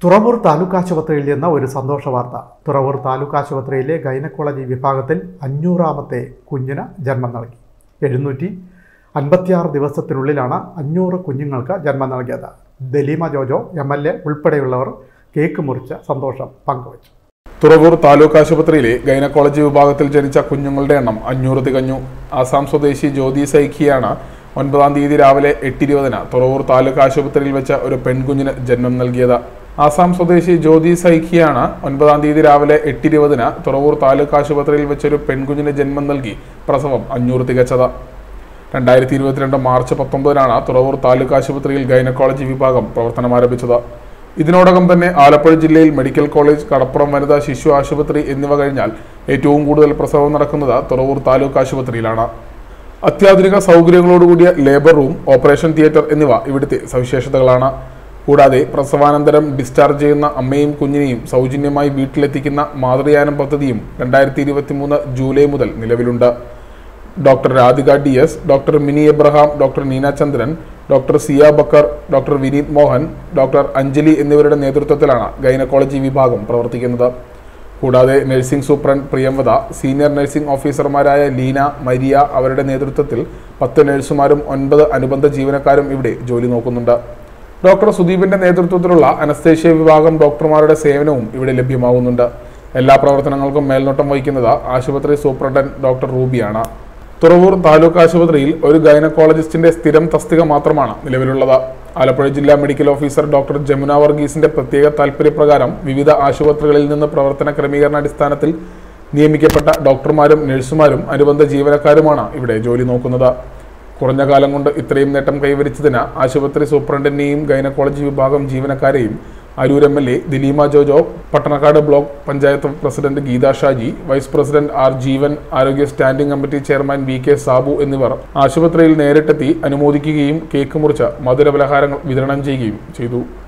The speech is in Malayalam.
തുറവൂർ താലൂക്ക് ആശുപത്രിയിൽ നിന്ന് ഒരു സന്തോഷ വാർത്ത. തുറവൂർ താലൂക്ക് ആശുപത്രിയിലെ ഗൈനക്കോളജി വിഭാഗത്തിൽ 500ാമത്തെ കുഞ്ഞിന് ജന്മം നൽകി. 756 ദിവസത്തിനുള്ളിലാണ് 500 കുഞ്ഞുങ്ങൾക്ക് ജന്മം നൽകിയത്. ദലീമ ജോജോ MLA ഉൾപ്പെടെയുള്ളവർ കേക്ക് മുറിച്ച് സന്തോഷം പങ്കുവച്ചു. തുറവൂർ താലൂക്ക് ആശുപത്രിയിലെ ഗൈനക്കോളജി വിഭാഗത്തിൽ ജനിച്ച കുഞ്ഞുങ്ങളുടെ എണ്ണം 500 തികഞ്ഞു. ആസാം സ്വദേശി ജ്യോതി സൈക്കിയാണ് 9-ാം തീയതി രാവിലെ 8:20 തുറവൂർ താലൂക്ക് ആശുപത്രിയിൽ വെച്ച ഒരു പെൺകുഞ്ഞിന് ജന്മം നൽകിയത്. ആസാം സ്വദേശി ജ്യോതി സൈക്കിയാണ് 9-ാം തീയതി രാവിലെ 8:20 തുറവൂർ താലൂക്ക് ആശുപത്രിയിൽ വെച്ചൊരു പെൺകുഞ്ഞിന് ജന്മം നൽകി പ്രസവം 500 തികച്ചത്. 2022 മാർച്ച് 19 തുറവൂർ താലൂക്ക് ആശുപത്രിയിൽ ഗൈനക്കോളജി വിഭാഗം പ്രവർത്തനം ആരംഭിച്ചത്. ഇതിനോടകം തന്നെ ആലപ്പുഴ ജില്ലയിൽ മെഡിക്കൽ കോളേജ്, കടപ്പുറം വനിതാ ശിശു ആശുപത്രി എന്നിവ കഴിഞ്ഞാൽ ഏറ്റവും കൂടുതൽ പ്രസവം നടക്കുന്നത് തുറവൂർ താലൂക്ക് ആശുപത്രിയിലാണ്. അത്യാധുനിക സൗകര്യങ്ങളോടുകൂടിയ ലേബർ റൂം, ഓപ്പറേഷൻ തിയേറ്റർ എന്നിവ ഇവിടുത്തെ സവിശേഷതകളാണ്. കൂടാതെ പ്രസവാനന്തരം ഡിസ്ചാർജ് ചെയ്യുന്ന അമ്മയും കുഞ്ഞിനെയും സൗജന്യമായി വീട്ടിലെത്തിക്കുന്ന മാതൃയാനം പദ്ധതിയും 2023 ജൂലൈ മുതൽ നിലവിലുണ്ട്. Doctor Radhika DS, doctor Mini Abraham, doctor Neena Chandran, doctor Siya Bakkar, doctor Vineeth Mohan, doctor Anjali എന്നിവരുടെ നേതൃത്വത്തിലാണ് ഗൈനക്കോളജി വിഭാഗം പ്രവർത്തിക്കുന്നത്. കൂടാതെ nursing superintendent Priyamvada, senior nursing ഓഫീസർമാരായ ലീന, മരിയ അവരുടെ നേതൃത്വത്തിൽ 10 നഴ്സുമാരും 9 അനുബന്ധ ജീവനക്കാരും ഇവിടെ ജോലി നോക്കുന്നുണ്ട്. ഡോക്ടർ സുദീപിന്റെ നേതൃത്വത്തിലുള്ള അനസ്തേഷ്യ വിഭാഗം ഡോക്ടർമാരുടെ സേവനവും ഇവിടെ ലഭ്യമാകുന്നുണ്ട്. എല്ലാ പ്രവർത്തനങ്ങൾക്കും മേൽനോട്ടം വഹിക്കുന്നത് ആശുപത്രി സൂപ്രണ്ടന്റ് ഡോക്ടർ റൂബിയാണ്. തുറവൂർ താലൂക്ക് ആശുപത്രിയിൽ ഒരു ഗൈനക്കോളജിസ്റ്റിന്റെ സ്ഥിരം തസ്തിക മാത്രമാണ് നിലവിലുള്ളത്. ആലപ്പുഴ ജില്ലാ മെഡിക്കൽ ഓഫീസർ ഡോക്ടർ ജമുന വർഗീസിന്റെ പ്രത്യേക താൽപര്യപ്രകാരം വിവിധ ആശുപത്രികളിൽ നിന്ന് പ്രവർത്തന ക്രമീകരണ അടിസ്ഥാനത്തിൽ നിയമിക്കപ്പെട്ട ഡോക്ടർമാരും നഴ്സുമാരും അനുബന്ധ ജീവനക്കാരുമാണ് ഇവിടെ ജോലി നോക്കുന്നത്. കുറഞ്ഞ കാലം കൊണ്ട് ഇത്രയും നേട്ടം കൈവരിച്ചതിന് ആശുപത്രി സൂപ്രണ്ടിനെയും ഗൈനക്കോളജി വിഭാഗം ജീവനക്കാരെയും Aroor MLA Daleema Jojo, Pattanakkad block panchayat president Geetha Shaji, vice president R Jeevan, ആരോഗ്യ standing committee chairman VK Sabu എന്നിവർ ആശുപത്രിയിൽ നേരിട്ടെത്തി അനുമോദിക്കുകയും കേക്ക് മുറിച്ച് മധുരപലഹാരങ്ങൾ വിതരണം ചെയ്യുകയും ചെയ്തു.